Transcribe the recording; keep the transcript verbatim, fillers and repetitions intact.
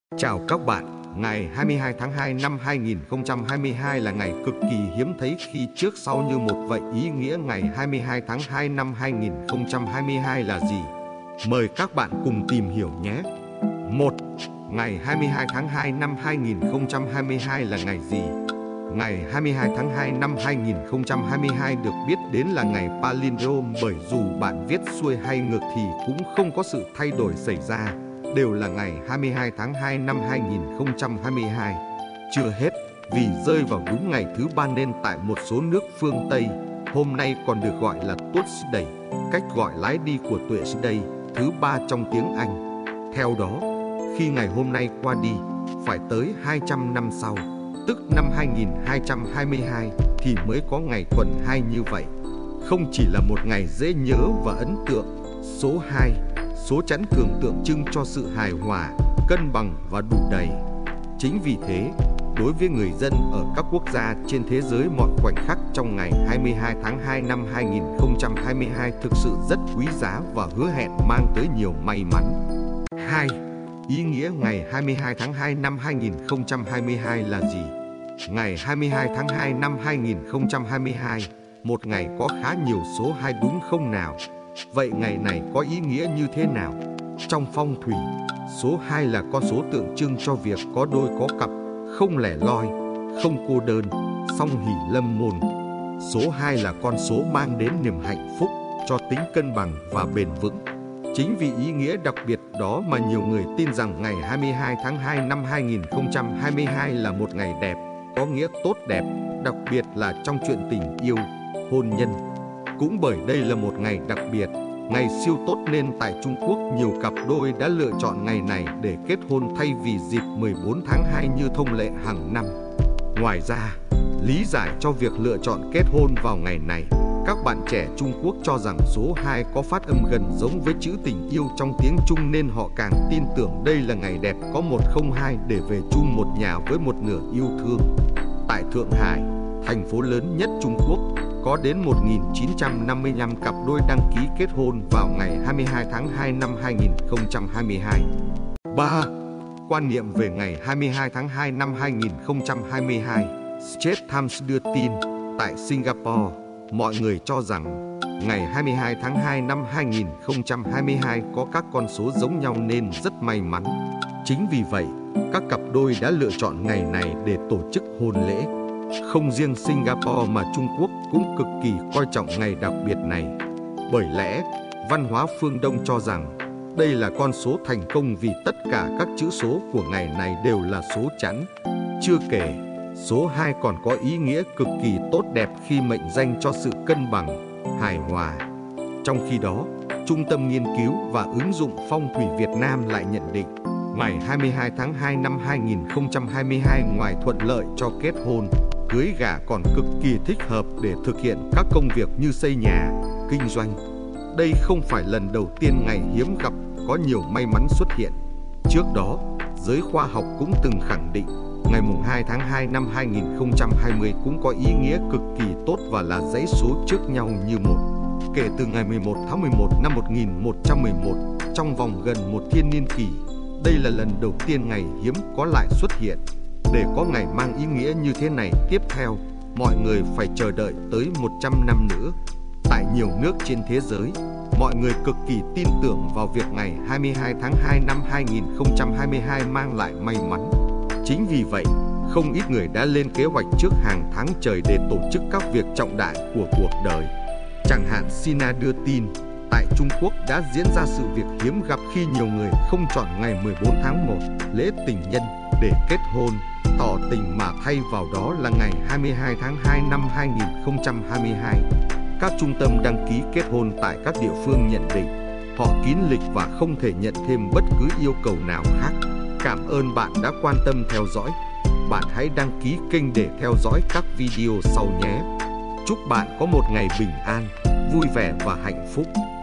Chào các bạn, ngày hai mươi hai tháng hai năm hai nghìn không trăm hai mươi hai là ngày cực kỳ hiếm thấy khi trước sau như một vậy. Ý nghĩa ngày hai mươi hai tháng hai năm hai nghìn không trăm hai mươi hai là gì? Mời các bạn cùng tìm hiểu nhé. một. Ngày hai mươi hai tháng hai năm hai nghìn không trăm hai mươi hai là ngày gì? Ngày hai mươi hai tháng hai năm hai nghìn không trăm hai mươi hai được biết đến là ngày palindrome, bởi dù bạn viết xuôi hay ngược thì cũng không có sự thay đổi xảy ra, đều là ngày hai mươi hai tháng hai năm hai nghìn không trăm hai mươi hai. Chưa hết, vì rơi vào đúng ngày thứ ba nên tại một số nước phương Tây, hôm nay còn được gọi là Tuesday, cách gọi lái đi của Tuesday, thứ ba trong tiếng Anh. Theo đó, khi ngày hôm nay qua đi, phải tới hai trăm năm sau, tức năm hai nghìn hai trăm hai mươi hai, thì mới có ngày tuần hai như vậy. Không chỉ là một ngày dễ nhớ và ấn tượng, số hai, số chẵn thường tượng trưng cho sự hài hòa, cân bằng và đủ đầy. Chính vì thế, đối với người dân ở các quốc gia trên thế giới, mọi khoảnh khắc trong ngày hai mươi hai tháng hai năm hai nghìn không trăm hai mươi hai thực sự rất quý giá và hứa hẹn mang tới nhiều may mắn. hai. Ý nghĩa ngày hai mươi hai tháng hai năm hai nghìn không trăm hai mươi hai là gì? Ngày hai mươi hai tháng hai năm hai nghìn không trăm hai mươi hai, một ngày có khá nhiều số hai đúng không nào? Vậy ngày này có ý nghĩa như thế nào? Trong phong thủy, số hai là con số tượng trưng cho việc có đôi có cặp, không lẻ loi, không cô đơn, song hỷ lâm môn. Số hai là con số mang đến niềm hạnh phúc, cho tính cân bằng và bền vững. Chính vì ý nghĩa đặc biệt đó mà nhiều người tin rằng ngày hai mươi hai tháng hai năm hai nghìn không trăm hai mươi hai là một ngày đẹp, có nghĩa tốt đẹp, đặc biệt là trong chuyện tình yêu, hôn nhân. Cũng bởi đây là một ngày đặc biệt, ngày siêu tốt, nên tại Trung Quốc nhiều cặp đôi đã lựa chọn ngày này để kết hôn thay vì dịp mười bốn tháng hai như thông lệ hàng năm. Ngoài ra, lý giải cho việc lựa chọn kết hôn vào ngày này, các bạn trẻ Trung Quốc cho rằng số hai có phát âm gần giống với chữ tình yêu trong tiếng Trung, nên họ càng tin tưởng đây là ngày đẹp có một không hai để về chung một nhà với một nửa yêu thương. Tại Thượng Hải, thành phố lớn nhất Trung Quốc, có đến một nghìn chín trăm năm mươi lăm cặp đôi đăng ký kết hôn vào ngày hai mươi hai tháng hai năm hai nghìn không trăm hai mươi hai. ba. Quan niệm về ngày hai mươi hai tháng hai năm hai nghìn không trăm hai mươi hai. Straits Times đưa tin, tại Singapore, mọi người cho rằng ngày hai mươi hai tháng hai năm hai nghìn không trăm hai mươi hai có các con số giống nhau nên rất may mắn. Chính vì vậy, các cặp đôi đã lựa chọn ngày này để tổ chức hôn lễ. Không riêng Singapore mà Trung Quốc cũng cực kỳ coi trọng ngày đặc biệt này. Bởi lẽ, văn hóa phương Đông cho rằng đây là con số thành công vì tất cả các chữ số của ngày này đều là số chẵn. Chưa kể, số hai còn có ý nghĩa cực kỳ tốt đẹp khi mệnh danh cho sự cân bằng, hài hòa. Trong khi đó, Trung tâm Nghiên cứu và Ứng dụng Phong thủy Việt Nam lại nhận định, ngày hai mươi hai tháng hai năm hai nghìn không trăm hai mươi hai ngoài thuận lợi cho kết hôn, cưới gả còn cực kỳ thích hợp để thực hiện các công việc như xây nhà, kinh doanh. Đây không phải lần đầu tiên ngày hiếm gặp có nhiều may mắn xuất hiện. Trước đó, giới khoa học cũng từng khẳng định ngày mùng hai tháng hai năm hai nghìn không trăm hai mươi cũng có ý nghĩa cực kỳ tốt và là dãy số trước nhau như một. Kể từ ngày mười một tháng mười một năm một nghìn một trăm mười một, trong vòng gần một thiên niên kỷ, đây là lần đầu tiên ngày hiếm có lại xuất hiện. Để có ngày mang ý nghĩa như thế này tiếp theo, mọi người phải chờ đợi tới một trăm năm nữa. Tại nhiều nước trên thế giới, mọi người cực kỳ tin tưởng vào việc ngày hai mươi hai tháng hai năm hai nghìn không trăm hai mươi hai mang lại may mắn. Chính vì vậy, không ít người đã lên kế hoạch trước hàng tháng trời để tổ chức các việc trọng đại của cuộc đời. Chẳng hạn Sina đưa tin, tại Trung Quốc đã diễn ra sự việc hiếm gặp khi nhiều người không chọn ngày mười bốn tháng một, lễ tình nhân, để kết hôn, tỏ tình mà thay vào đó là ngày hai mươi hai tháng hai năm hai nghìn không trăm hai mươi hai. Các trung tâm đăng ký kết hôn tại các địa phương nhận định họ kín lịch và không thể nhận thêm bất cứ yêu cầu nào khác. Cảm ơn bạn đã quan tâm theo dõi. Bạn hãy đăng ký kênh để theo dõi các video sau nhé. Chúc bạn có một ngày bình an, vui vẻ và hạnh phúc.